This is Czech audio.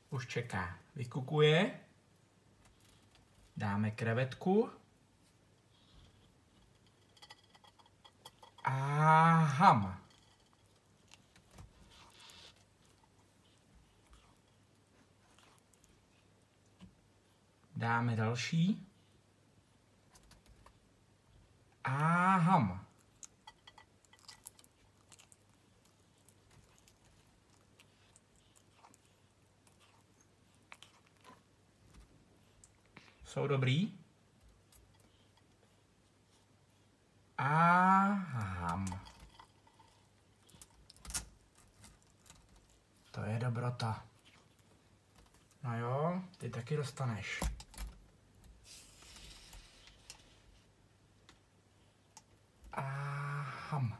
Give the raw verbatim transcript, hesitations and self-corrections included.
Už čeká. Vykukuje. Dáme krevetku. A ham. Dáme další. A ham. Jsou dobrý? Aham. To je dobrota. No jo, ty taky dostaneš. Aham.